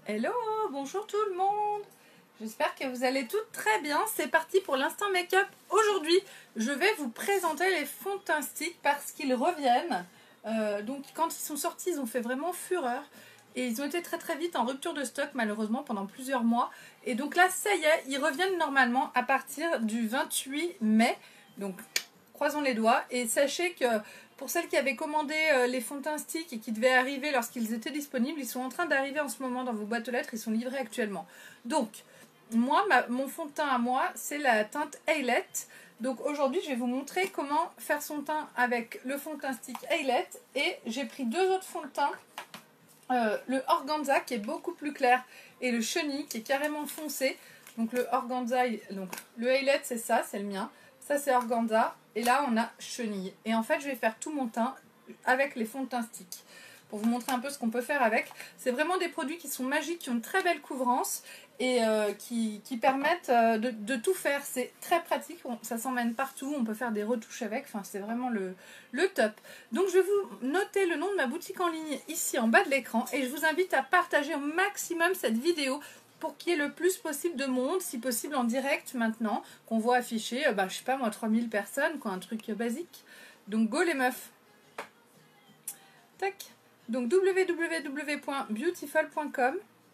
Hello, bonjour tout le monde. J'espère que vous allez toutes très bien. C'est parti pour l'instant make-up. Aujourd'hui, je vais vous présenter les fonds de teint stick parce qu'ils reviennent. Donc quand ils sont sortis, ils ont fait vraiment fureur. Et ils ont été très très vite en rupture de stock malheureusement pendant plusieurs mois. Et donc là, ça y est, ils reviennent normalement à partir du 28 mai. Donc croisons les doigts. Et sachez que pour celles qui avaient commandé les fonds de teint stick et qui devaient arriver lorsqu'ils étaient disponibles, ils sont en train d'arriver en ce moment dans vos boîtes aux lettres. Ils sont livrés actuellement. Donc moi, mon fond de teint à moi, c'est la teinte Ailette. Donc aujourd'hui, je vais vous montrer comment faire son teint avec le fond de teint stick Ailette. Et j'ai pris deux autres fonds de teint. Le Organza qui est beaucoup plus clair et le Chenille qui est carrément foncé. Donc le Organza, donc le Ailette c'est ça, c'est le mien. Ça c'est Organza et là on a Chenille. Et en fait je vais faire tout mon teint avec les fonds de teint stick. Pour vous montrer un peu ce qu'on peut faire avec. C'est vraiment des produits qui sont magiques, qui ont une très belle couvrance et qui permettent de tout faire. C'est très pratique, ça s'emmène partout, on peut faire des retouches avec, enfin c'est vraiment le top. Donc je vais vous noter le nom de ma boutique en ligne ici en bas de l'écran et je vous invite à partager au maximum cette vidéo pour qu'il y ait le plus possible de monde, si possible en direct maintenant, qu'on voit afficher, je sais pas moi, 3000 personnes, quoi, un truc basique. Donc go les meufs. Tac. Donc www.beautiful.com.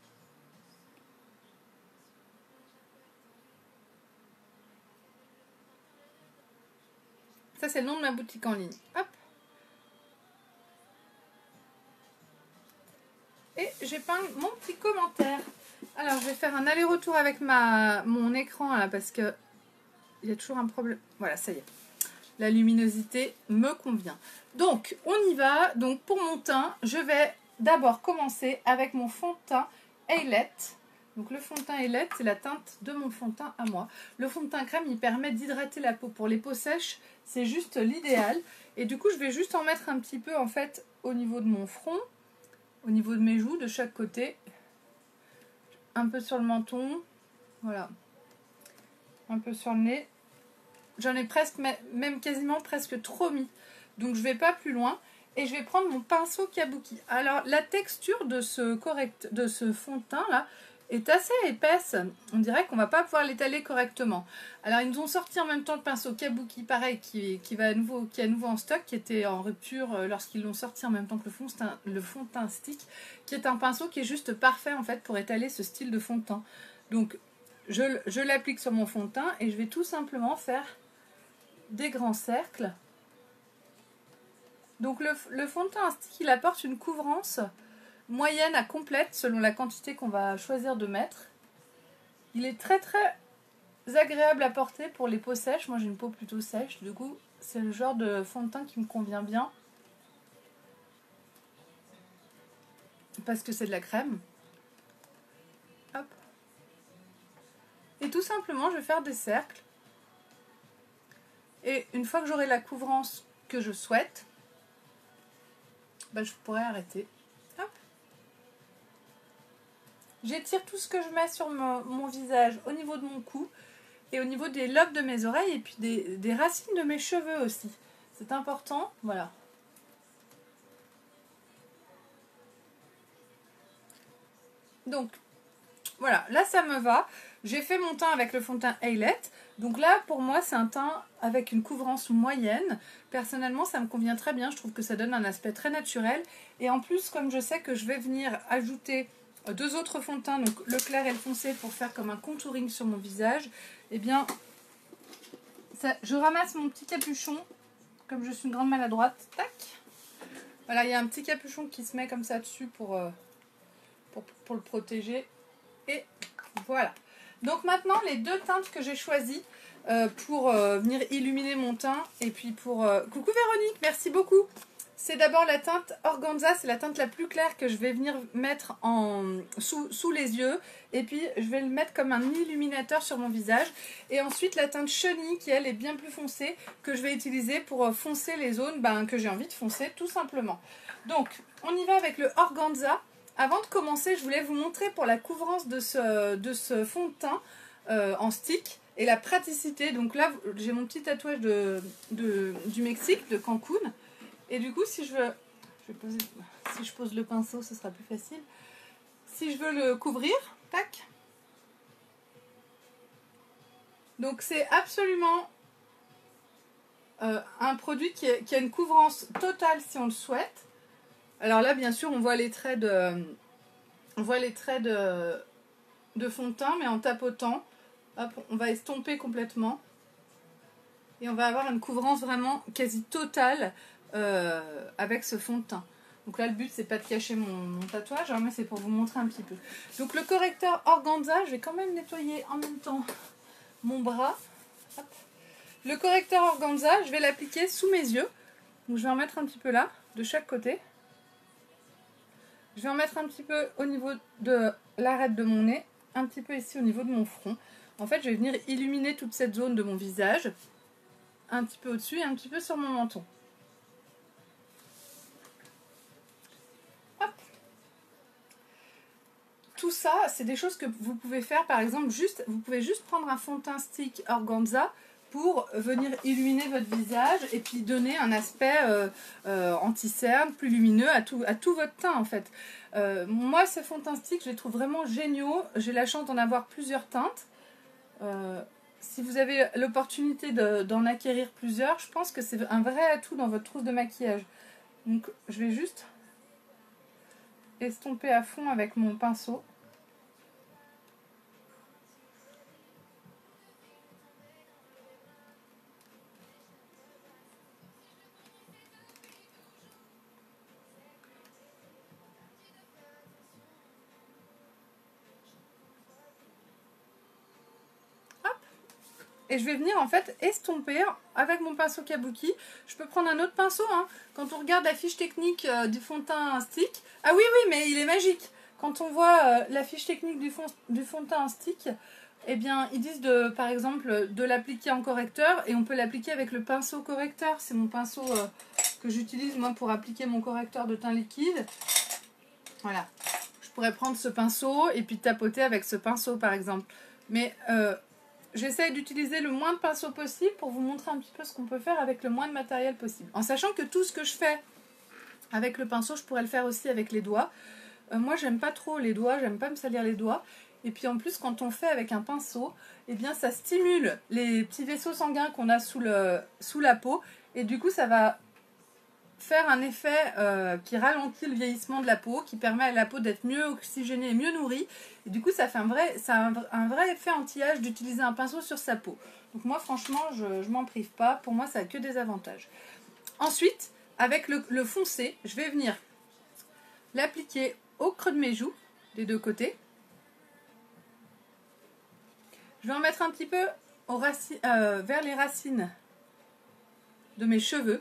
Ça c'est le nom de ma boutique en ligne. Hop. Et j'épingle mon petit commentaire. Alors je vais faire un aller-retour avec mon écran là parce que il y a toujours un problème. Voilà, ça y est. La luminosité me convient. Donc, on y va. Donc, pour mon teint, je vais d'abord commencer avec mon fond de teint Ailette. Donc, le fond de teint Ailette, c'est la teinte de mon fond de teint à moi. Le fond de teint crème, il permet d'hydrater la peau. Pour les peaux sèches, c'est juste l'idéal. Et du coup, je vais juste en mettre un petit peu, en fait, au niveau de mon front, au niveau de mes joues, de chaque côté. Un peu sur le menton. Voilà. Un peu sur le nez. J'en ai presque, même quasiment presque trop mis. Donc je vais pas plus loin. Et je vais prendre mon pinceau kabuki. Alors la texture de ce fond de teint là est assez épaisse. On dirait qu'on va pas pouvoir l'étaler correctement. Alors ils nous ont sorti en même temps le pinceau kabuki, pareil, qui est à nouveau en stock, qui était en rupture lorsqu'ils l'ont sorti en même temps que le fond de teint stick, qui est un pinceau qui est juste parfait en fait pour étaler ce style de fond de teint. Donc je l'applique sur mon fond de teint et je vais tout simplement faire des grands cercles. Donc le fond de teint stick, il apporte une couvrance moyenne à complète selon la quantité qu'on va choisir de mettre. Il est très très agréable à porter pour les peaux sèches. Moi j'ai une peau plutôt sèche, du coup c'est le genre de fond de teint qui me convient bien parce que c'est de la crème. Hop. Et tout simplement je vais faire des cercles. Et une fois que j'aurai la couvrance que je souhaite, je pourrai arrêter. Hop. J'étire tout ce que je mets sur mon visage au niveau de mon cou et au niveau des lobes de mes oreilles et puis des racines de mes cheveux aussi. C'est important, voilà. Donc, voilà, là ça me va. J'ai fait mon teint avec le fond de teint Ailette. Donc là, pour moi, c'est un teint avec une couvrance moyenne. Personnellement, ça me convient très bien. Je trouve que ça donne un aspect très naturel. Et en plus, comme je sais que je vais venir ajouter deux autres fonds de teint, donc le clair et le foncé, pour faire comme un contouring sur mon visage, eh bien, je ramasse mon petit capuchon, comme je suis une grande maladroite. Tac. Voilà, il y a un petit capuchon qui se met comme ça dessus pour le protéger. Et voilà. Donc maintenant, les deux teintes que j'ai choisies pour venir illuminer mon teint. Et puis pour... Coucou Véronique, merci beaucoup. C'est d'abord la teinte Organza, c'est la teinte la plus claire que je vais venir mettre sous les yeux. Et puis je vais le mettre comme un illuminateur sur mon visage. Et ensuite la teinte Chenille qui elle est bien plus foncée, que je vais utiliser pour foncer les zones que j'ai envie de foncer tout simplement. Donc on y va avec le Organza. Avant de commencer, je voulais vous montrer pour la couvrance de ce fond de teint en stick et la praticité. Donc là, j'ai mon petit tatouage du Mexique, de Cancun. Et du coup, si je pose le pinceau, ce sera plus facile. si je veux le couvrir, tac. Donc c'est absolument un produit qui a une couvrance totale si on le souhaite. Alors là, bien sûr, on voit les traits de fond de teint, mais en tapotant, hop, on va estomper complètement. Et on va avoir une couvrance vraiment quasi totale avec ce fond de teint. Donc là, le but, c'est pas de cacher mon tatouage, hein, mais c'est pour vous montrer un petit peu. Donc le correcteur organza, je vais quand même nettoyer en même temps mon bras. Hop. Le correcteur organza, je vais l'appliquer sous mes yeux. Donc je vais en mettre un petit peu là, de chaque côté. Je vais en mettre un petit peu au niveau de l'arête de mon nez, un petit peu ici au niveau de mon front. En fait, je vais venir illuminer toute cette zone de mon visage, un petit peu au-dessus et un petit peu sur mon menton. Hop. Tout ça, c'est des choses que vous pouvez faire, par exemple, vous pouvez juste prendre un fond de teint stick organza pour venir illuminer votre visage et puis donner un aspect anti-cerne, plus lumineux à tout votre teint en fait. Moi, ces fonds de teint stick, je les trouve vraiment géniaux. J'ai la chance d'en avoir plusieurs teintes. Si vous avez l'opportunité d'en acquérir plusieurs, je pense que c'est un vrai atout dans votre trousse de maquillage. Donc, je vais juste estomper à fond avec mon pinceau. Et je vais venir en fait estomper avec mon pinceau kabuki. Je peux prendre un autre pinceau. Hein. Quand on regarde la fiche technique du fond de teint stick. Ah oui, oui, mais il est magique. Quand on voit la fiche technique du fond de teint stick, eh bien, ils disent par exemple de l'appliquer en correcteur. Et on peut l'appliquer avec le pinceau correcteur. C'est mon pinceau que j'utilise moi pour appliquer mon correcteur de teint liquide. Voilà. Je pourrais prendre ce pinceau et puis tapoter avec ce pinceau par exemple. Mais j'essaye d'utiliser le moins de pinceaux possible pour vous montrer un petit peu ce qu'on peut faire avec le moins de matériel possible. En sachant que tout ce que je fais avec le pinceau, je pourrais le faire aussi avec les doigts. Moi, j'aime pas trop les doigts, j'aime pas me salir les doigts. Et puis en plus, quand on fait avec un pinceau, eh bien, ça stimule les petits vaisseaux sanguins qu'on a sous la peau. Et du coup, ça va faire un effet qui ralentit le vieillissement de la peau, qui permet à la peau d'être mieux oxygénée et mieux nourrie. Et du coup, ça fait un vrai effet anti-âge d'utiliser un pinceau sur sa peau. Donc moi, franchement, je m'en prive pas. Pour moi, ça n'a que des avantages. Ensuite, avec le foncé, je vais venir l'appliquer au creux de mes joues, des deux côtés. Je vais en mettre un petit peu vers les racines de mes cheveux.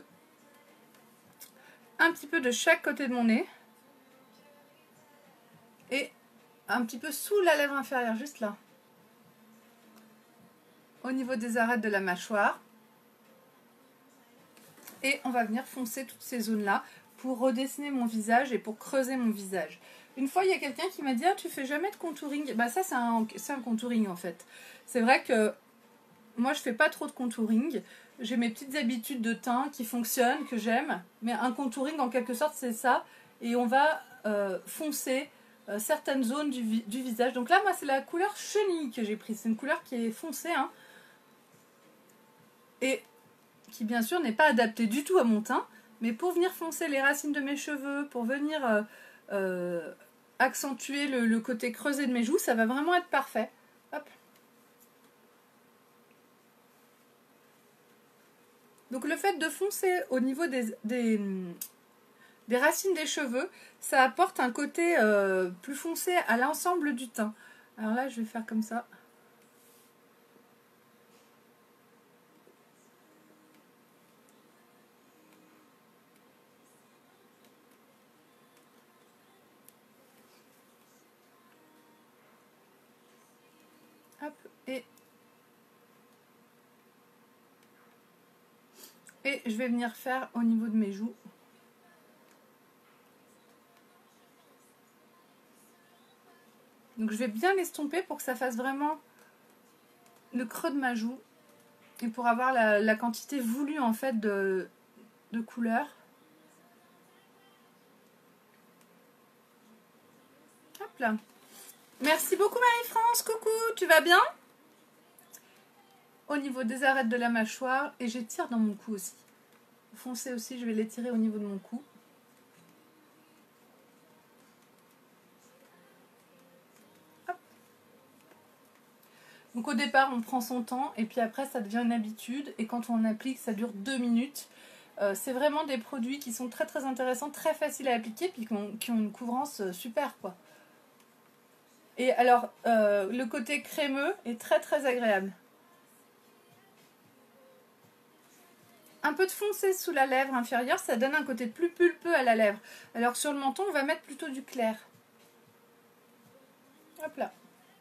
Un petit peu de chaque côté de mon nez. Et un petit peu sous la lèvre inférieure, juste là. Au niveau des arêtes de la mâchoire. Et on va venir foncer toutes ces zones-là pour redessiner mon visage et pour creuser mon visage. Une fois, il y a quelqu'un qui m'a dit « Ah, tu fais jamais de contouring ?» Bah ça, c'est un contouring en fait. C'est vrai que moi, je fais pas trop de contouring. J'ai mes petites habitudes de teint qui fonctionnent, que j'aime. Mais un contouring, en quelque sorte, c'est ça. Et on va foncer certaines zones du visage. Donc là, moi, c'est la couleur chenille que j'ai prise. C'est une couleur qui est foncée. Hein, et qui, bien sûr, n'est pas adaptée du tout à mon teint. Mais pour venir foncer les racines de mes cheveux, pour venir accentuer le côté creusé de mes joues, ça va vraiment être parfait. Hop. Donc le fait de foncer au niveau des racines des cheveux, ça apporte un côté plus foncé à l'ensemble du teint. Alors là, je vais faire comme ça. Hop, et je vais venir faire au niveau de mes joues. Donc je vais bien l'estomper pour que ça fasse vraiment le creux de ma joue. Et pour avoir la quantité voulue en fait de couleur. Hop là. Merci beaucoup Marie-France, coucou, tu vas bien? Au niveau des arêtes de la mâchoire, et j'étire dans mon cou aussi. Foncez aussi, je vais l'étirer au niveau de mon cou. Hop. Donc au départ, on prend son temps, et puis après, ça devient une habitude, et quand on applique, ça dure 2 minutes. C'est vraiment des produits qui sont très très intéressants, très faciles à appliquer, puis qui ont une couvrance super, quoi. Et alors, le côté crémeux est très très agréable. Un peu de foncé sous la lèvre inférieure, ça donne un côté plus pulpeux à la lèvre. Alors sur le menton, on va mettre plutôt du clair. Hop là.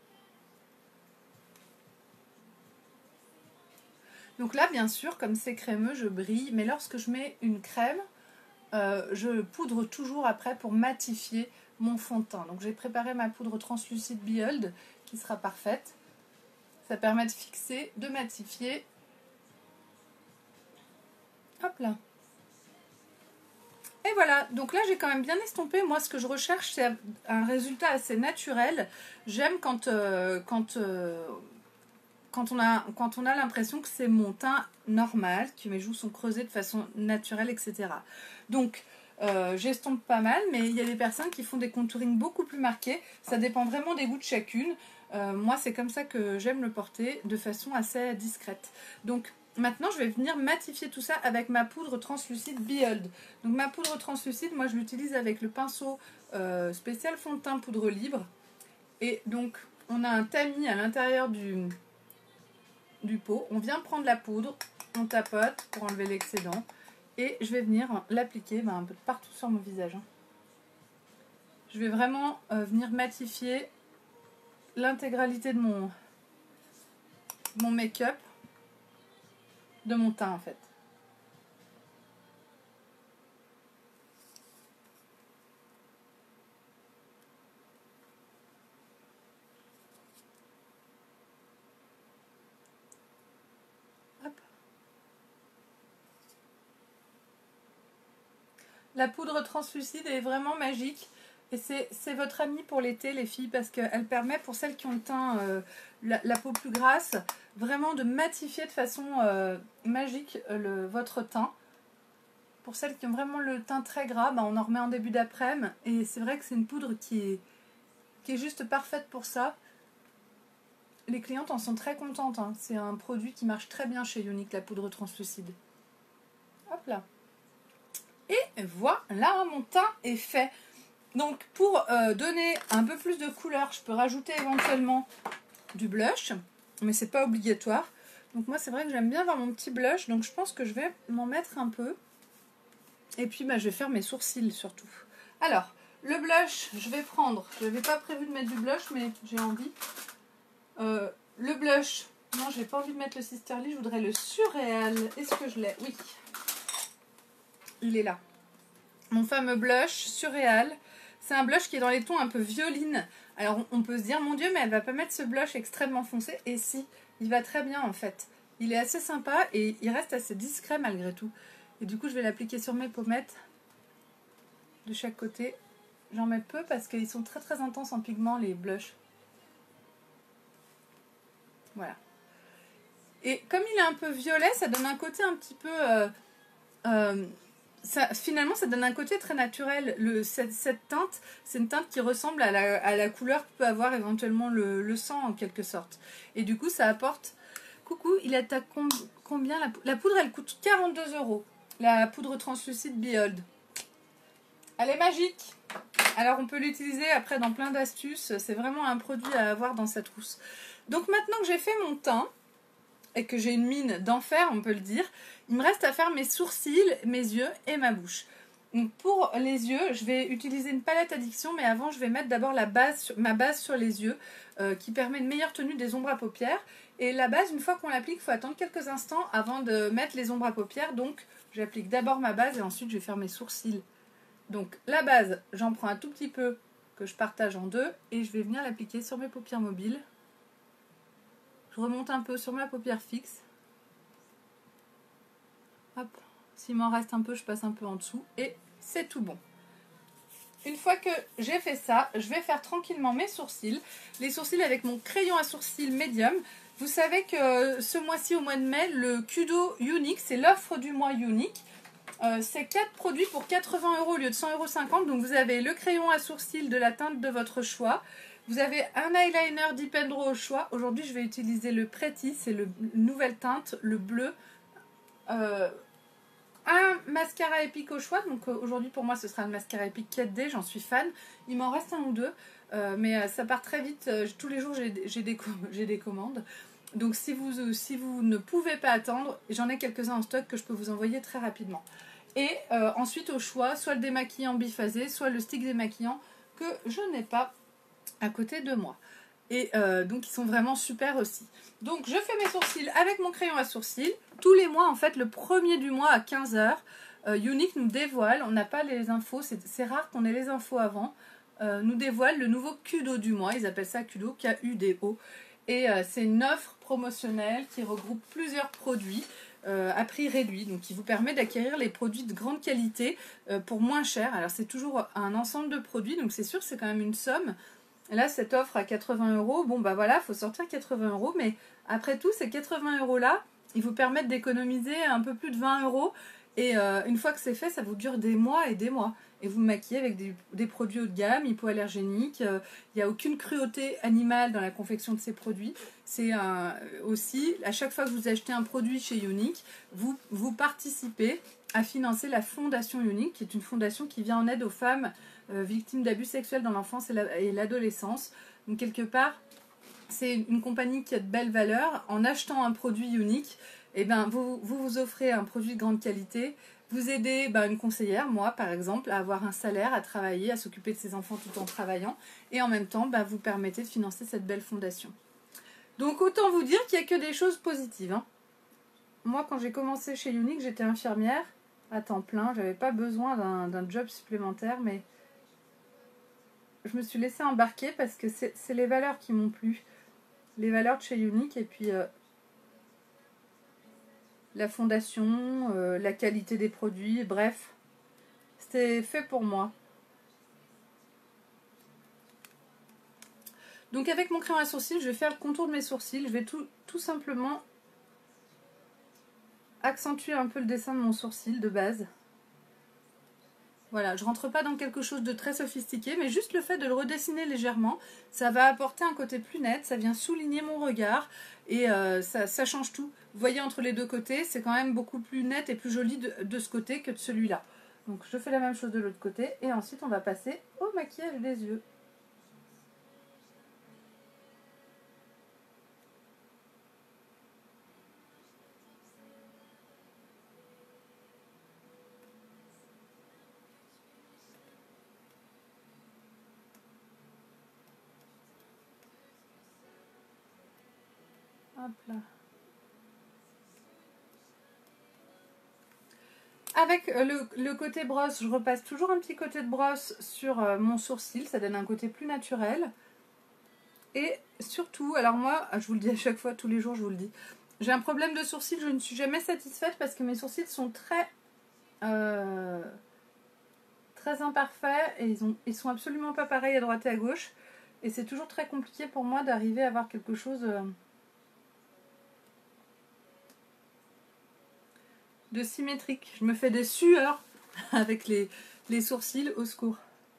Donc là, bien sûr, comme c'est crémeux, je brille. Mais lorsque je mets une crème, je poudre toujours après pour matifier mon fond de teint. Donc j'ai préparé ma poudre translucide Behold qui sera parfaite. Ça permet de fixer, de matifier. Hop là. Et voilà, donc là j'ai quand même bien estompé. Moi ce que je recherche c'est un résultat assez naturel. J'aime quand on a l'impression que c'est mon teint normal, que mes joues sont creusées de façon naturelle, etc. Donc j'estompe pas mal, mais il y a des personnes qui font des contourings beaucoup plus marqués. Ça dépend vraiment des goûts de chacune. Moi c'est comme ça que j'aime le porter, de façon assez discrète. Donc maintenant, je vais venir matifier tout ça avec ma poudre translucide Behold. Donc ma poudre translucide, moi je l'utilise avec le pinceau spécial fond de teint poudre libre. Et donc, on a un tamis à l'intérieur du pot. On vient prendre la poudre, on tapote pour enlever l'excédent. Et je vais venir l'appliquer un peu partout sur mon visage. Je vais vraiment venir matifier l'intégralité de mon make-up, de mon teint en fait. Hop. La poudre translucide est vraiment magique. Et c'est votre amie pour l'été, les filles, parce qu'elle permet, pour celles qui ont le teint, la peau plus grasse, vraiment de matifier de façon magique votre teint. Pour celles qui ont vraiment le teint très gras, on en remet en début d'après-midi. Et c'est vrai que c'est une poudre qui est juste parfaite pour ça. Les clientes en sont très contentes. Hein. C'est un produit qui marche très bien chez Younique, la poudre translucide. Hop là. Et voilà, mon teint est fait. Donc pour donner un peu plus de couleur, je peux rajouter éventuellement du blush, mais c'est pas obligatoire. Donc moi c'est vrai que j'aime bien avoir mon petit blush, donc je pense que je vais m'en mettre un peu. Et puis je vais faire mes sourcils surtout. Alors, le blush, je vais prendre, je n'avais pas prévu de mettre du blush, mais j'ai envie. Le blush, non j'ai pas envie de mettre le Sisterly, je voudrais le Surréal. Est-ce que je l'ai? Oui. Il est là. Mon fameux blush Surréal. C'est un blush qui est dans les tons un peu violine. Alors on peut se dire, mon Dieu, mais elle va pas mettre ce blush extrêmement foncé. Et si, il va très bien en fait. Il est assez sympa et il reste assez discret malgré tout. Et du coup, je vais l'appliquer sur mes pommettes de chaque côté. J'en mets peu parce qu'ils sont très très intenses en pigments, les blushs. Voilà. Et comme il est un peu violet, ça donne un côté un petit peu... finalement, ça donne un côté très naturel. Cette teinte, c'est une teinte qui ressemble à la couleur que peut avoir éventuellement le sang en quelque sorte. Et du coup, ça apporte... Coucou, il est à combien la poudre, elle coûte 42 €. La poudre translucide Behold. Elle est magique. Alors, on peut l'utiliser après dans plein d'astuces. C'est vraiment un produit à avoir dans sa trousse. Donc, maintenant que j'ai fait mon teint, et que j'ai une mine d'enfer, on peut le dire, il me reste à faire mes sourcils, mes yeux et ma bouche. Donc pour les yeux, je vais utiliser une palette addiction, mais avant je vais mettre d'abord ma base sur les yeux, qui permet une meilleure tenue des ombres à paupières. Et la base, une fois qu'on l'applique, il faut attendre quelques instants avant de mettre les ombres à paupières. Donc j'applique d'abord ma base et ensuite je vais faire mes sourcils. Donc la base, j'en prends un tout petit peu que je partage en deux et je vais venir l'appliquer sur mes paupières mobiles. Je remonte un peu sur ma paupière fixe. Hop, s'il m'en reste un peu, je passe un peu en dessous et c'est tout bon. une fois que j'ai fait ça, je vais faire tranquillement mes sourcils. Les sourcils avec mon crayon à sourcils médium. Vous savez que ce mois-ci, au mois de mai, le Kudo Unique, c'est l'offre du mois Unique. C'est 4 produits pour 80 € au lieu de 100,50 €. Donc vous avez le crayon à sourcils de la teinte de votre choix. Vous avez un eyeliner Dip & Draw au choix. Aujourd'hui, je vais utiliser le Pretty, c'est la nouvelle teinte, le bleu. Un mascara épique au choix, donc aujourd'hui pour moi ce sera le mascara épique 4D, j'en suis fan. Il m'en reste un ou deux, mais ça part très vite, tous les jours j'ai des commandes. Donc si vous ne pouvez pas attendre, j'en ai quelques-uns en stock que je peux vous envoyer très rapidement. Et ensuite au choix, soit le démaquillant biphasé, soit le stick démaquillant que je n'ai pas à côté de moi. Et donc ils sont vraiment super aussi. Donc je fais mes sourcils avec mon crayon à sourcils. Tous les mois en fait, le premier du mois à 15 h, Unique nous dévoile, on n'a pas les infos, c'est rare qu'on ait les infos avant, nous dévoile le nouveau Kudo du mois, ils appellent ça Kudo, K-U-D-O. Et c'est une offre promotionnelle qui regroupe plusieurs produits à prix réduit, donc qui vous permet d'acquérir les produits de grande qualité pour moins cher. Alors c'est toujours un ensemble de produits, donc c'est sûr c'est quand même une somme. Là, cette offre à 80 €, bon bah voilà, il faut sortir 80 €, mais après tout, ces 80 € là, ils vous permettent d'économiser un peu plus de 20 €. Et une fois que c'est fait, ça vous dure des mois et des mois. Et vous maquillez avec des produits haut de gamme, hypoallergéniques. Il n'y a aucune cruauté animale dans la confection de ces produits. C'est aussi, à chaque fois que vous achetez un produit chez Unique, vous participez à financer la Fondation Unique, qui est une fondation qui vient en aide aux femmes victimes d'abus sexuels dans l'enfance et l'adolescence. Donc quelque part, c'est une compagnie qui a de belles valeurs. En achetant un produit Unique, eh ben, vous offrez un produit de grande qualité. Vous aidez une conseillère, moi par exemple, à avoir un salaire, à travailler, à s'occuper de ses enfants tout en travaillant. Et en même temps, vous permettez de financer cette belle fondation. Donc autant vous dire qu'il n'y a que des choses positives, hein. Moi, quand j'ai commencé chez Unique, j'étais infirmière à temps plein. J'avais pas besoin d'un job supplémentaire, mais je me suis laissée embarquer parce que c'est les valeurs qui m'ont plu. Les valeurs de chez Unique et puis la fondation, la qualité des produits, bref. C'était fait pour moi. Donc avec mon crayon à sourcils, je vais faire le contour de mes sourcils. Je vais tout simplement accentuer un peu le dessin de mon sourcil de base. Voilà, je rentre pas dans quelque chose de très sophistiqué, mais juste le fait de le redessiner légèrement, ça va apporter un côté plus net, ça vient souligner mon regard et ça change tout. Vous voyez, entre les deux côtés, c'est quand même beaucoup plus net et plus joli de ce côté que de celui-là. Donc je fais la même chose de l'autre côté et ensuite on va passer au maquillage des yeux. Hop là. Avec le côté brosse, je repasse toujours un petit côté de brosse sur mon sourcil, ça donne un côté plus naturel. Et surtout, alors moi, je vous le dis à chaque fois, tous les jours je vous le dis, j'ai un problème de sourcils, je ne suis jamais satisfaite parce que mes sourcils sont très imparfaits et ils sont absolument pas pareils à droite et à gauche. Et c'est toujours très compliqué pour moi d'arriver à avoir quelque chose de symétrique. Je me fais des sueurs avec les sourcils, au secours.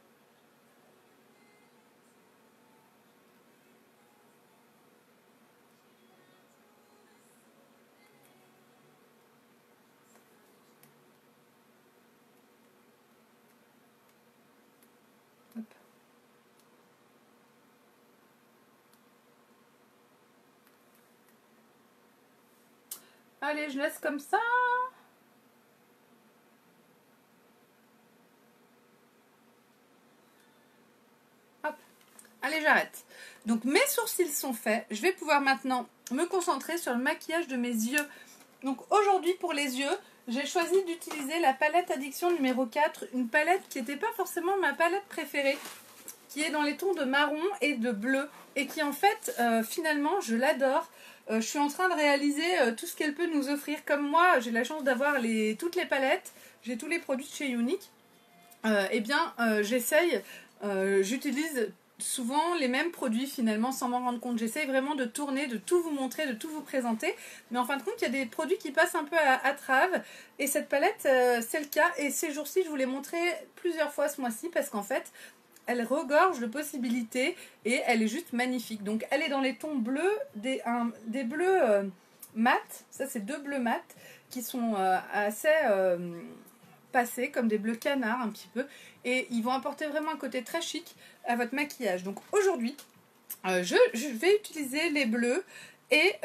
Hop. Allez, je laisse comme ça. Allez, j'arrête. Donc mes sourcils sont faits. Je vais pouvoir maintenant me concentrer sur le maquillage de mes yeux. Donc aujourd'hui pour les yeux, j'ai choisi d'utiliser la palette Addiction numéro 4. Une palette qui n'était pas forcément ma palette préférée, qui est dans les tons de marron et de bleu. Et qui en fait, finalement, je l'adore. Je suis en train de réaliser tout ce qu'elle peut nous offrir. Comme moi, j'ai la chance d'avoir toutes les palettes. J'ai tous les produits de chez Unique. j'essaye, j'utilise souvent les mêmes produits finalement sans m'en rendre compte. J'essaye vraiment de tourner, de tout vous montrer, de tout vous présenter. Mais en fin de compte, il y a des produits qui passent un peu à trave. Et cette palette, c'est le cas. Et ces jours-ci, je vous l'ai montré plusieurs fois ce mois-ci parce qu'en fait, elle regorge de possibilités et elle est juste magnifique. Donc elle est dans les tons bleus, des bleus mat. Ça, c'est 2 bleus mat qui sont assez passés, comme des bleus canards un petit peu. Et ils vont apporter vraiment un côté très chic à votre maquillage. Donc aujourd'hui, je vais utiliser les bleus et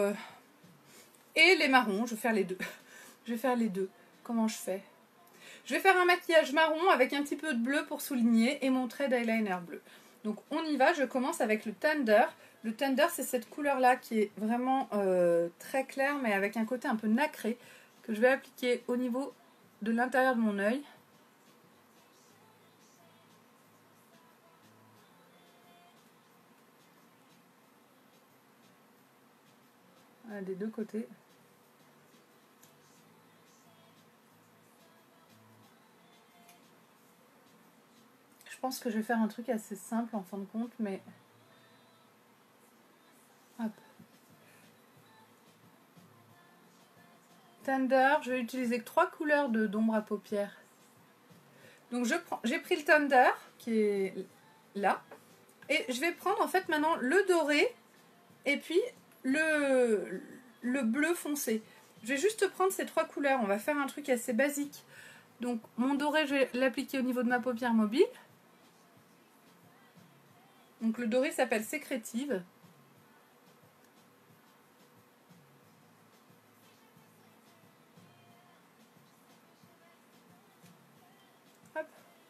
les marrons. Je vais faire les deux. Je vais faire les deux. Comment je fais? Je vais faire un maquillage marron avec un petit peu de bleu pour souligner et mon trait d'eyeliner bleu. Donc on y va, je commence avec le Thunder. Le Thunder, c'est cette couleur-là qui est vraiment très claire mais avec un côté un peu nacré que je vais appliquer au niveau de l'intérieur de mon œil. Voilà, des deux côtés. Je pense que je vais faire un truc assez simple en fin de compte, mais... Hop. Thunder, je vais utiliser 3 couleurs d'ombre à paupières. Donc j'ai pris le Thunder, qui est là. Et je vais prendre en fait maintenant le doré et puis le bleu foncé. Je vais juste prendre ces 3 couleurs. On va faire un truc assez basique. Donc mon doré, je vais l'appliquer au niveau de ma paupière mobile. Donc le doré s'appelle Sécrétive. Hop.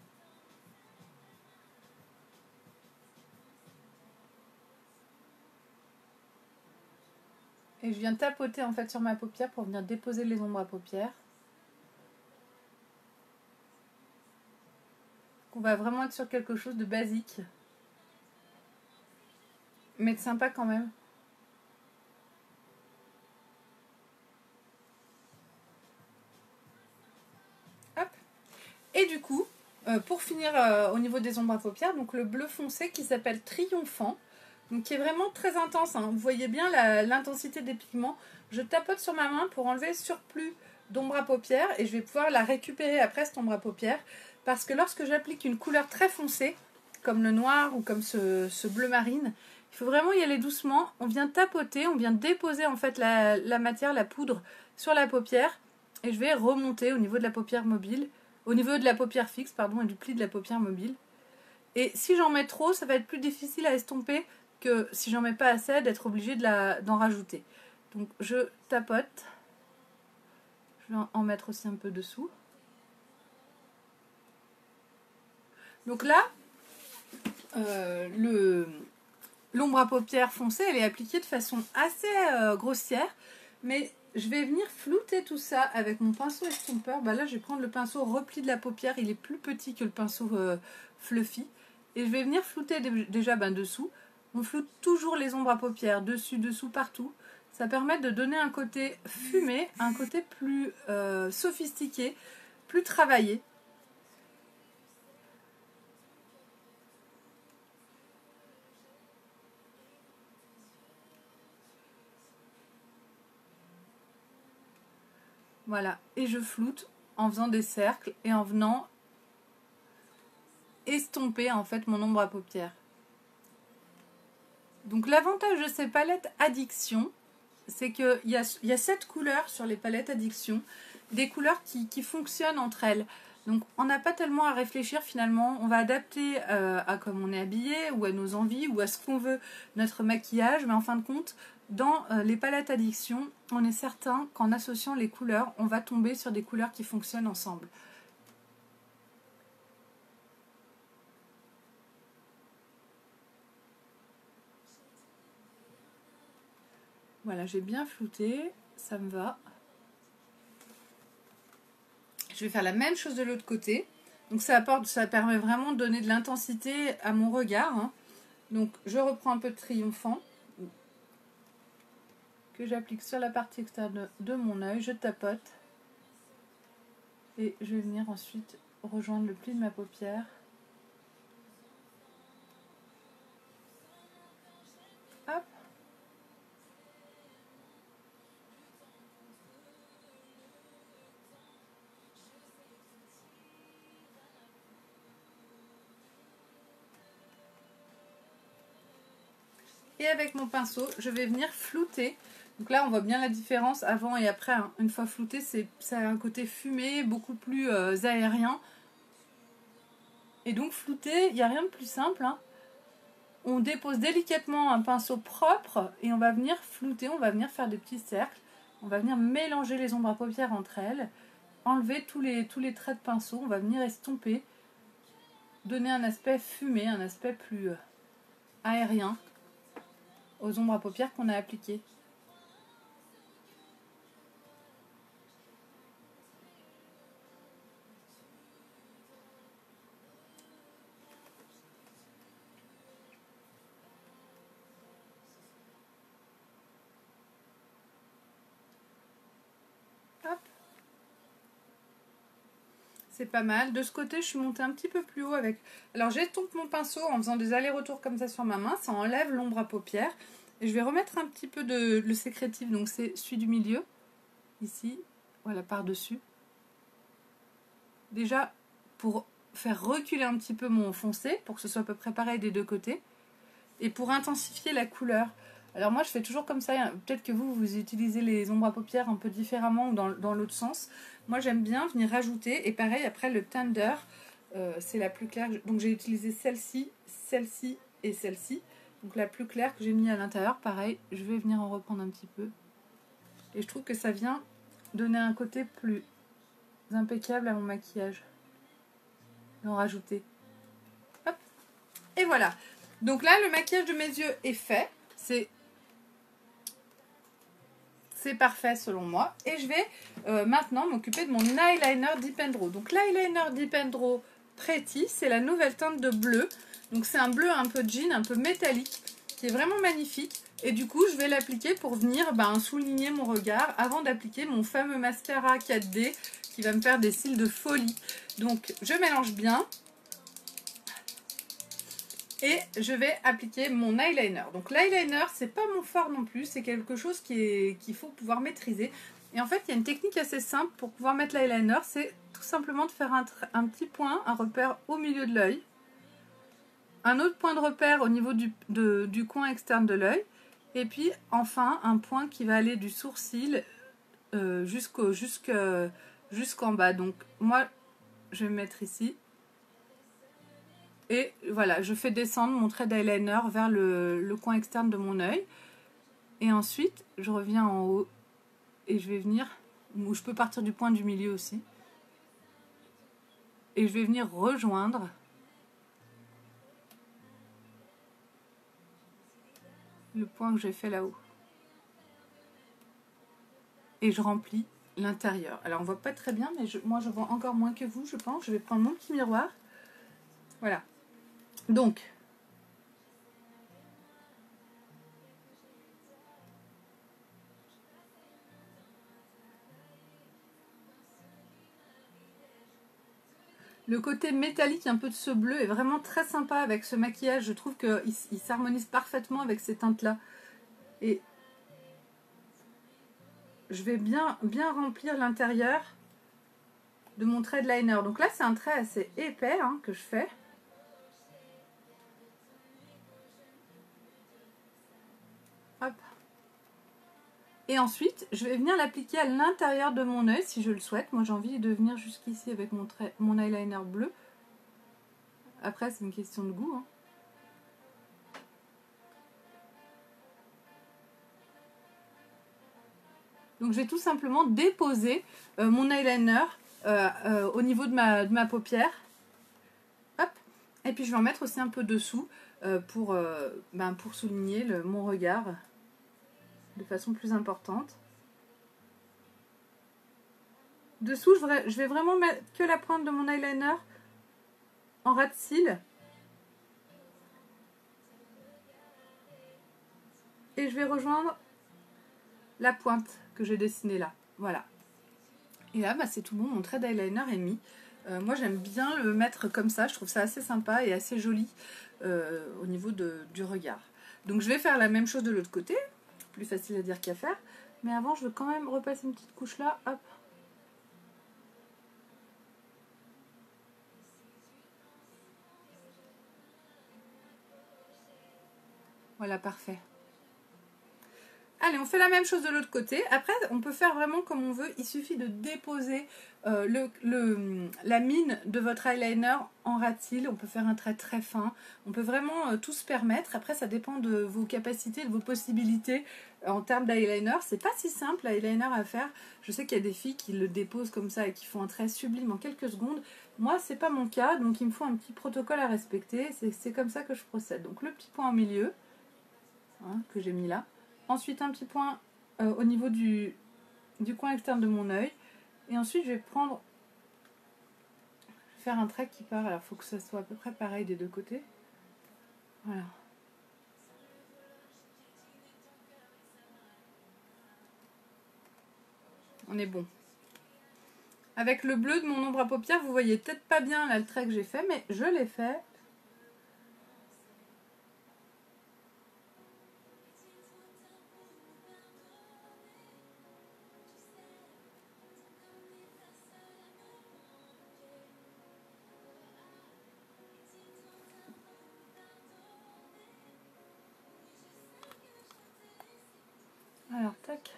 Et je viens tapoter en fait sur ma paupière pour venir déposer les ombres à paupières. On va vraiment être sur quelque chose de basique. Mais de sympa quand même. Hop. Et du coup, pour finir au niveau des ombres à paupières, donc le bleu foncé qui s'appelle Triomphant. Donc qui est vraiment très intense, hein. Vous voyez bien l'intensité des pigments. Je tapote sur ma main pour enlever le surplus d'ombre à paupières et je vais pouvoir la récupérer après cette ombre à paupières. Parce que lorsque j'applique une couleur très foncée, comme le noir ou comme ce bleu marine, il faut vraiment y aller doucement. On vient tapoter, on vient déposer en fait la matière, la poudre sur la paupière. Et je vais remonter au niveau de la paupière mobile, au niveau de la paupière fixe, pardon, et du pli de la paupière mobile. Et si j'en mets trop, ça va être plus difficile à estomper que si j'en mets pas assez, d'être obligé d'en rajouter. Donc je tapote. Je vais en mettre aussi un peu dessous. Donc là, l'ombre à paupières foncée, elle est appliquée de façon assez grossière. Mais je vais venir flouter tout ça avec mon pinceau estompeur. Bah là, je vais prendre le pinceau repli de la paupière. Il est plus petit que le pinceau fluffy. Et je vais venir flouter déjà dessous. On floute toujours les ombres à paupières, dessus, dessous, partout. Ça permet de donner un côté fumé, un côté plus sophistiqué, plus travaillé. Voilà, et je floute en faisant des cercles et en venant estomper en fait mon ombre à paupières. Donc l'avantage de ces palettes Addiction, c'est qu'il y a 7 couleurs sur les palettes Addiction, des couleurs qui fonctionnent entre elles. Donc on n'a pas tellement à réfléchir finalement, on va adapter à comme on est habillé ou à nos envies ou à ce qu'on veut notre maquillage, mais en fin de compte, dans les palettes Addiction, on est certain qu'en associant les couleurs, on va tomber sur des couleurs qui fonctionnent ensemble. Voilà, j'ai bien flouté, ça me va. Je vais faire la même chose de l'autre côté. Donc ça permet vraiment de donner de l'intensité à mon regard, hein. Donc je reprends un peu de Triomphant que j'applique sur la partie extérieure de mon œil, je tapote et je vais venir ensuite rejoindre le pli de ma paupière. Hop. Et avec mon pinceau, je vais venir flouter. Donc là, on voit bien la différence avant et après. Hein. Une fois flouté, ça a un côté fumé, beaucoup plus aérien. Et donc flouter, il n'y a rien de plus simple. Hein. On dépose délicatement un pinceau propre et on va venir flouter, on va venir faire des petits cercles. On va venir mélanger les ombres à paupières entre elles. Enlever tous les traits de pinceau. On va venir estomper. Donner un aspect fumé, un aspect plus aérien aux ombres à paupières qu'on a appliquées. Hop. C'est pas mal. De ce côté, je suis montée un petit peu plus haut avec... Alors, j'estompe mon pinceau en faisant des allers-retours comme ça sur ma main. Ça enlève l'ombre à paupières. Et je vais remettre un petit peu de le sécrétif. Donc, c'est celui du milieu. Ici. Voilà, par-dessus. Déjà, pour faire reculer un petit peu mon foncé, pour que ce soit à peu près pareil des deux côtés. Et pour intensifier la couleur. Alors moi, je fais toujours comme ça. Peut-être que vous utilisez les ombres à paupières un peu différemment ou dans l'autre sens. Moi, j'aime bien venir rajouter. Et pareil, après, le Tender, c'est la plus claire. Donc, j'ai utilisé celle-ci, celle-ci et celle-ci. Donc, la plus claire que j'ai mis à l'intérieur. Pareil, je vais venir en reprendre un petit peu. Et je trouve que ça vient donner un côté plus impeccable à mon maquillage. D'en rajouter. Hop. Et voilà. Donc là, le maquillage de mes yeux est fait. C'est parfait selon moi. Et je vais maintenant m'occuper de mon eyeliner Dip & Draw. Donc l'eyeliner Dip & Draw Pretty, c'est la nouvelle teinte de bleu. Donc c'est un bleu un peu jean, un peu métallique, qui est vraiment magnifique. Et du coup, je vais l'appliquer pour venir souligner mon regard avant d'appliquer mon fameux mascara 4D qui va me faire des cils de folie. Donc je mélange bien. Et je vais appliquer mon eyeliner. Donc l'eyeliner, c'est pas mon fort non plus. C'est quelque chose qu'il faut pouvoir maîtriser. Et en fait, il y a une technique assez simple pour pouvoir mettre l'eyeliner. C'est tout simplement de faire un petit point, un repère au milieu de l'œil. Un autre point de repère au niveau du coin externe de l'œil. Et puis enfin, un point qui va aller du sourcil jusqu'en bas. Donc moi, je vais me mettre ici. Et voilà, je fais descendre mon trait d'eyeliner vers le coin externe de mon œil. Et ensuite, je reviens en haut et je vais venir, ou je peux partir du point du milieu aussi. Et je vais venir rejoindre le point que j'ai fait là-haut. Et je remplis l'intérieur. Alors, on ne voit pas très bien, mais moi, je vois encore moins que vous, je pense. Je vais prendre mon petit miroir. Voilà. Donc, le côté métallique un peu de ce bleu est vraiment très sympa avec ce maquillage. Je trouve qu'il s'harmonise parfaitement avec ces teintes-là. Et je vais bien remplir l'intérieur de mon trait de liner. Donc là, c'est un trait assez épais que je fais. Hop. Et ensuite, je vais venir l'appliquer à l'intérieur de mon œil si je le souhaite. Moi, j'ai envie de venir jusqu'ici avec mon eyeliner bleu. Après, c'est une question de goût. Donc, je vais tout simplement déposer mon eyeliner au niveau de ma paupière. Hop. Et puis, je vais en mettre aussi un peu dessous pour souligner mon regard de façon plus importante. Dessous, je vais vraiment mettre que la pointe de mon eyeliner en ras de cils. Et je vais rejoindre la pointe que j'ai dessinée là. Voilà. Et là, c'est tout bon, mon trait d'eyeliner est mis. Moi j'aime bien le mettre comme ça, je trouve ça assez sympa et assez joli au niveau du regard. Donc je vais faire la même chose de l'autre côté, plus facile à dire qu'à faire. Mais avant je veux quand même repasser une petite couche là, hop. Voilà, parfait. Allez, on fait la même chose de l'autre côté. Après, on peut faire vraiment comme on veut. Il suffit de déposer la mine de votre eyeliner en ras-de-cils. On peut faire un trait très fin. On peut vraiment tout se permettre. Après, ça dépend de vos capacités, de vos possibilités en termes d'eyeliner. C'est pas si simple l'eyeliner à faire. Je sais qu'il y a des filles qui le déposent comme ça et qui font un trait sublime en quelques secondes. Moi, c'est pas mon cas, donc il me faut un petit protocole à respecter. C'est comme ça que je procède. Donc le petit point au milieu, hein, que j'ai mis là. Ensuite, un petit point au niveau du coin externe de mon œil. Et ensuite, je vais faire un trait qui part. Alors, il faut que ça soit à peu près pareil des deux côtés. Voilà. On est bon. Avec le bleu de mon ombre à paupières, vous voyez peut-être pas bien là le trait que j'ai fait, mais je l'ai fait. Alors, tac.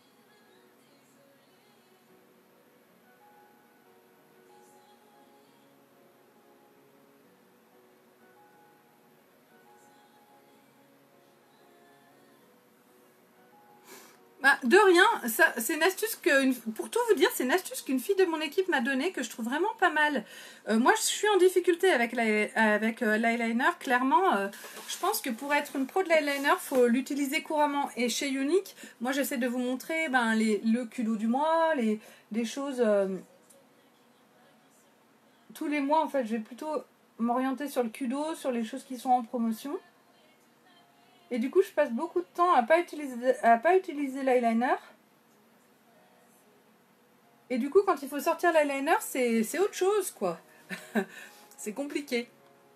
Bah, de rien, c'est une astuce pour tout vous dire, c'est une astuce qu'une fille de mon équipe m'a donnée que je trouve vraiment pas mal. Moi, je suis en difficulté avec l'eyeliner. Clairement, je pense que pour être une pro de l'eyeliner, il faut l'utiliser couramment. Et chez Younique, moi, j'essaie de vous montrer le culot du mois, des choses. Tous les mois, en fait, je vais plutôt m'orienter sur le culot, sur les choses qui sont en promotion. Et du coup, je passe beaucoup de temps à pas utiliser l'eyeliner. Et du coup, quand il faut sortir l'eyeliner, c'est autre chose, quoi. C'est compliqué.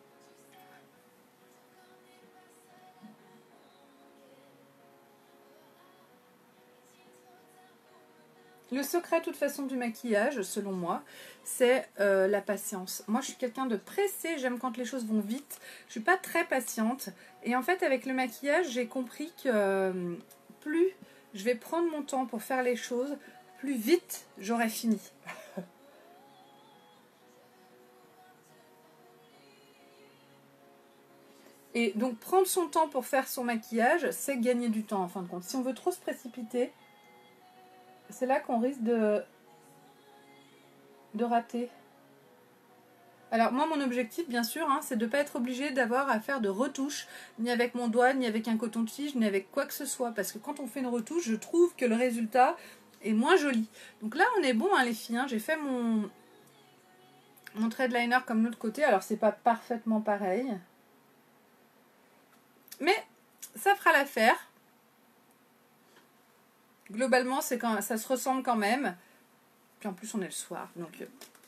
Le secret, de toute façon, du maquillage, selon moi, c'est la patience. Moi, je suis quelqu'un de pressé, j'aime quand les choses vont vite. Je suis pas très patiente. Et en fait, avec le maquillage, j'ai compris que plus je vais prendre mon temps pour faire les choses, plus vite j'aurai fini. Et donc, prendre son temps pour faire son maquillage, c'est gagner du temps, en fin de compte. Si on veut trop se précipiter, c'est là qu'on risque de rater. Alors moi mon objectif bien sûr c'est de ne pas être obligé d'avoir à faire de retouches ni avec mon doigt, ni avec un coton-tige, ni avec quoi que ce soit. Parce que quand on fait une retouche, je trouve que le résultat est moins joli. Donc là on est bon les filles, j'ai fait mon trait de liner comme l'autre côté. Alors c'est pas parfaitement pareil. Mais ça fera l'affaire. Globalement ça se ressemble quand même. Puis en plus on est le soir donc...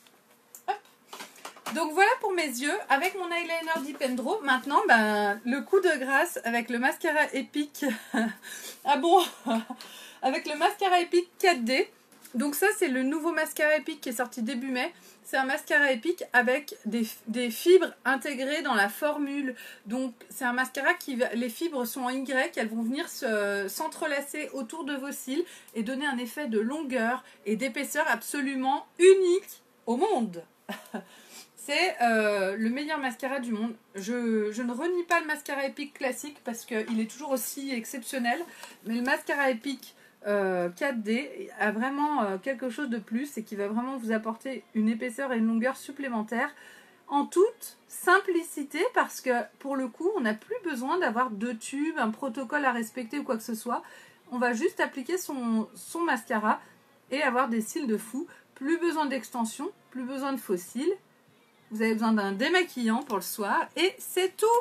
Donc voilà pour mes yeux, avec mon eyeliner Dipendro. Maintenant, le coup de grâce avec le mascara Epic. Ah bon avec le mascara Epic 4D. Donc ça, c'est le nouveau mascara Epic qui est sorti début mai. C'est un mascara Epic avec des fibres intégrées dans la formule. Donc c'est un mascara les fibres sont en Y, elles vont venir s'entrelacer autour de vos cils et donner un effet de longueur et d'épaisseur absolument unique au monde. C'est le meilleur mascara du monde. Je ne renie pas le mascara Epic classique parce qu'il est toujours aussi exceptionnel. Mais le mascara Epic 4D a vraiment quelque chose de plus et qui va vraiment vous apporter une épaisseur et une longueur supplémentaires en toute simplicité parce que pour le coup, on n'a plus besoin d'avoir deux tubes, un protocole à respecter ou quoi que ce soit. On va juste appliquer son mascara et avoir des cils de fou. Plus besoin d'extension, plus besoin de faux cils. Vous avez besoin d'un démaquillant pour le soir. Et c'est tout.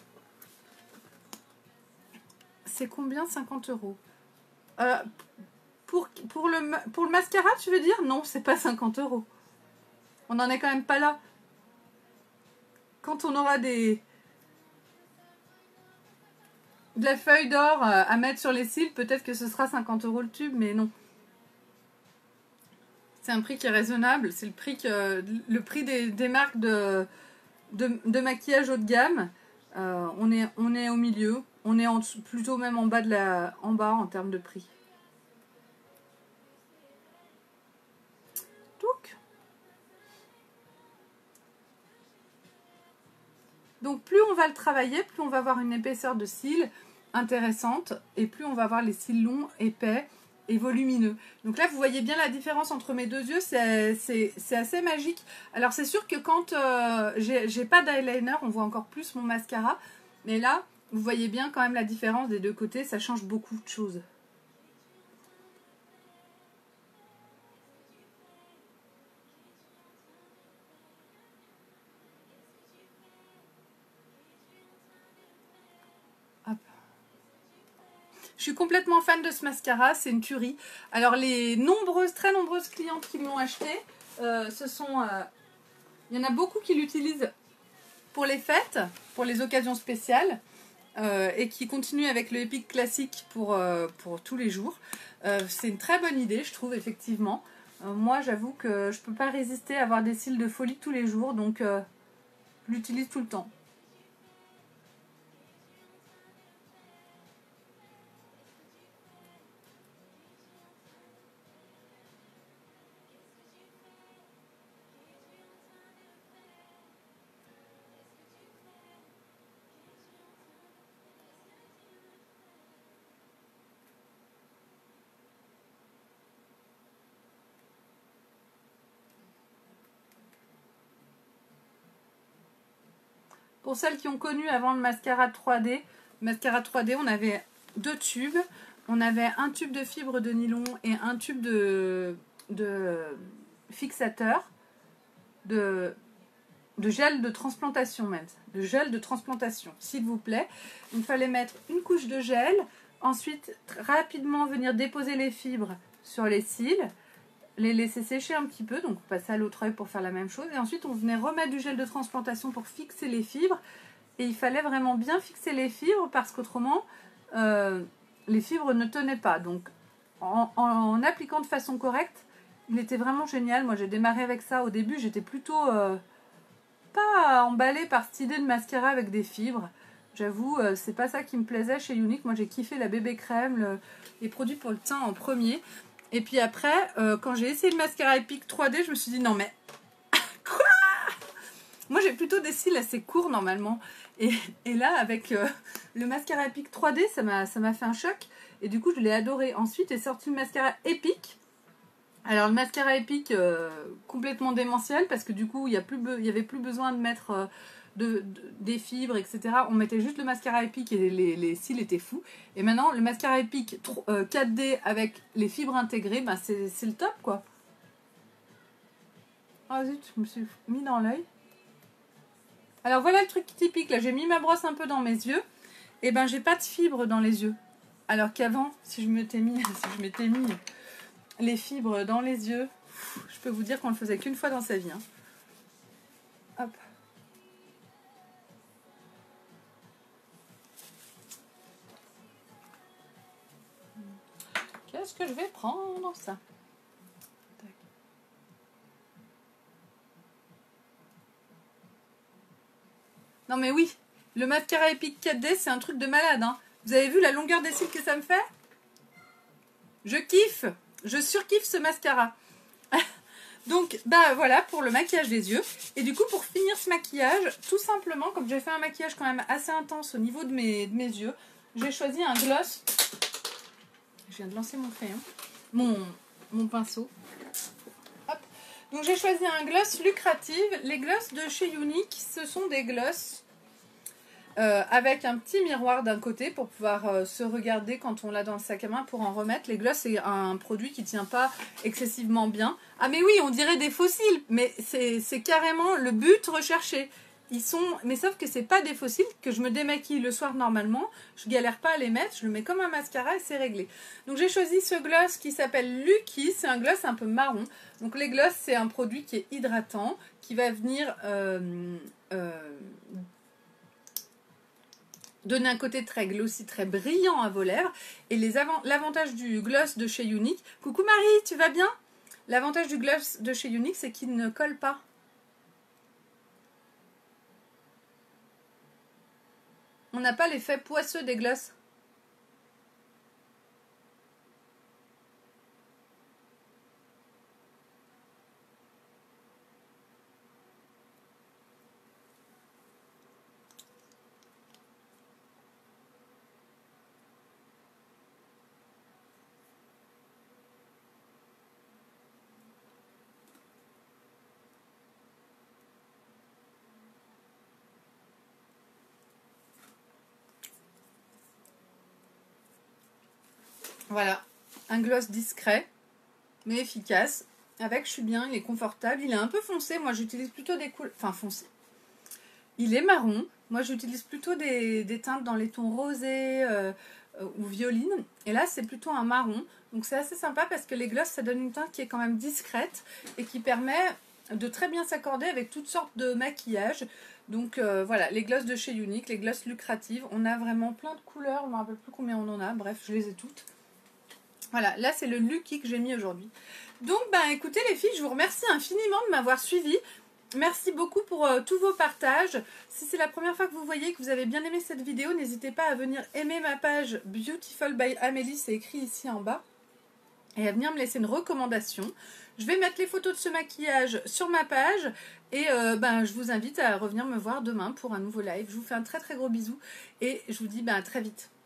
C'est combien? 50 €. Pour le mascara, tu veux dire? Non, c'est pas 50 €. On n'en est quand même pas là. Quand on aura de la feuille d'or à mettre sur les cils, peut-être que ce sera 50 € le tube, mais non. C'est un prix qui est raisonnable. C'est le prix des marques de maquillage haut de gamme. On est au milieu. On est plutôt même en bas en termes de prix. Donc plus on va le travailler, plus on va avoir une épaisseur de cils intéressante et plus on va avoir les cils longs, épais et volumineux. Donc là vous voyez bien la différence entre mes deux yeux, c'est assez magique. Alors c'est sûr que quand j'ai pas d'eyeliner, on voit encore plus mon mascara, mais là vous voyez bien quand même la différence des deux côtés, ça change beaucoup de choses. Je suis complètement fan de ce mascara, c'est une tuerie. Alors les très nombreuses clientes qui m'ont acheté, il y en a beaucoup qui l'utilisent pour les fêtes, pour les occasions spéciales, et qui continuent avec le Epic classique pour tous les jours. C'est une très bonne idée, je trouve, effectivement. Moi, j'avoue que je ne peux pas résister à avoir des cils de folie tous les jours, donc je l'utilise tout le temps. Pour celles qui ont connu avant le mascara 3D, on avait deux tubes. On avait un tube de fibre de nylon et un tube de fixateur, de gel de transplantation même. De gel de transplantation, s'il vous plaît. Il fallait mettre une couche de gel, ensuite rapidement venir déposer les fibres sur les cils, les laisser sécher un petit peu, donc on passait à l'autre œil pour faire la même chose, et ensuite on venait remettre du gel de transplantation pour fixer les fibres, et il fallait vraiment bien fixer les fibres parce qu'autrement les fibres ne tenaient pas. Donc en appliquant de façon correcte, il était vraiment génial. Moi j'ai démarré avec ça au début, j'étais plutôt pas emballée par cette idée de mascara avec des fibres. J'avoue, c'est pas ça qui me plaisait chez Younique. Moi j'ai kiffé la bébé crème, les produits pour le teint en premier. Et puis après, quand j'ai essayé le mascara Epic 3D, je me suis dit non mais quoi? Moi j'ai plutôt des cils assez courts normalement. Et là avec le mascara Epic 3D, ça m'a fait un choc. Et du coup je l'ai adoré. Ensuite est sorti le mascara Epic. Alors le mascara Epic complètement démentiel parce que du coup il y avait plus besoin de mettre des fibres, etc. On mettait juste le mascara Epic et les cils étaient fous. Et maintenant le mascara Epic 4D avec les fibres intégrées, ben, c'est le top quoi. Ah zut, je me suis mis dans l'œil. Alors voilà le truc typique, là j'ai mis ma brosse un peu dans mes yeux. Et ben j'ai pas de fibres dans les yeux. Alors qu'avant, si je m'étais mis les fibres dans les yeux, je peux vous dire qu'on le faisait qu'une fois dans sa vie. Hein. Hop. Qu'est-ce que je vais prendre ça? Tac. Non mais oui, le mascara Epic 4D, c'est un truc de malade. Hein. Vous avez vu la longueur des cils que ça me fait? Je kiffe. Je surkiffe ce mascara. Donc, bah voilà pour le maquillage des yeux. Et du coup, pour finir ce maquillage, tout simplement, comme j'ai fait un maquillage quand même assez intense au niveau de mes yeux, j'ai choisi un gloss. Je viens de lancer mon crayon. Mon pinceau. Hop. Donc, j'ai choisi un gloss Lucrative. Les gloss de chez Younique, ce sont des gloss avec un petit miroir d'un côté pour pouvoir se regarder quand on l'a dans le sac à main pour en remettre. Les gloss, c'est un produit qui ne tient pas excessivement bien. Ah mais oui, on dirait des fossiles, mais c'est carrément le but recherché. Ils sont, mais sauf que c'est pas des fossiles, que je me démaquille le soir normalement, je galère pas à les mettre, je le mets comme un mascara et c'est réglé. Donc j'ai choisi ce gloss qui s'appelle Lucky, c'est un gloss un peu marron. Donc les gloss c'est un produit qui est hydratant, qui va venir donner un côté très glossy, très brillant à vos lèvres. Et l'avantage du gloss de chez Younique, coucou Marie, tu vas bien? L'avantage du gloss de chez Younique c'est qu'il ne colle pas. On n'a pas l'effet poisseux des glosses. Voilà, un gloss discret, mais efficace. Avec, je suis bien, il est confortable. Il est un peu foncé, moi j'utilise plutôt des couleurs... Enfin, foncé. Il est marron. Moi j'utilise plutôt des teintes dans les tons rosés ou violines. Et là, c'est plutôt un marron. Donc c'est assez sympa parce que les glosses, ça donne une teinte qui est quand même discrète et qui permet de très bien s'accorder avec toutes sortes de maquillage. Donc voilà, les glosses de chez Younique, les glosses lucratives. On a vraiment plein de couleurs, je ne me rappelle plus combien on en a. Bref, je les ai toutes. Voilà, là c'est le Lucky que j'ai mis aujourd'hui. Donc, écoutez les filles, je vous remercie infiniment de m'avoir suivi. Merci beaucoup pour tous vos partages. Si c'est la première fois que vous voyez que vous avez bien aimé cette vidéo, n'hésitez pas à venir aimer ma page Beautiful by Amélie, c'est écrit ici en bas. Et à venir me laisser une recommandation. Je vais mettre les photos de ce maquillage sur ma page. Et je vous invite à revenir me voir demain pour un nouveau live. Je vous fais un très très gros bisou. Et je vous dis à très vite.